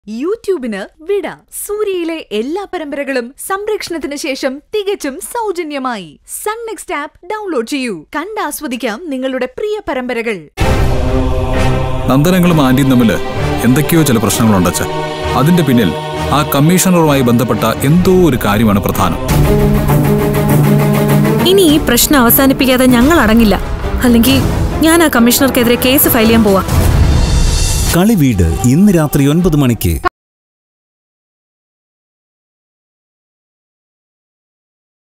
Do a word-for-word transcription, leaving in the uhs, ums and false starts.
യൂട്യൂബിന് വിട. സൂര്യയിലെ എല്ലാ പരമ്പരകളും സംരക്ഷണത്തിന് ശേഷം തികച്ചും സൗജന്യമായി സൺ നെക്സ്റ്റ് ആപ്പ് ഡൗൺലോഡ് ചെയ്യൂ. കണ്ടാസ്വദിക്കാം നിങ്ങളുടെ പ്രിയ പരമ്പരകൾ. നന്ദനങ്ങളും ആന്റിയും തമ്മിൽ എന്തൊക്കെയോ ചില പ്രശ്നങ്ങളുണ്ടച്ച. അതിന്റെ പിന്നിൽ ആ കമ്മീഷണറുമായി ബന്ധപ്പെട്ട എന്തോ ഒരു കാര്യമാണ് പ്രധാനം. ഇനി ഈ പ്രശ്നം അവസാനിപ്പിക്കാതെ ഞങ്ങൾ അടങ്ങില്ല. അല്ലെങ്കിൽ ഞാൻ ആ കമ്മീഷണർക്കെതിരെ കേസ് ഫയൽ ചെയ്യാൻ പോവാ. കളിവീട് ഇന്ന് രാത്രി ഒൻപത് മണിക്ക്.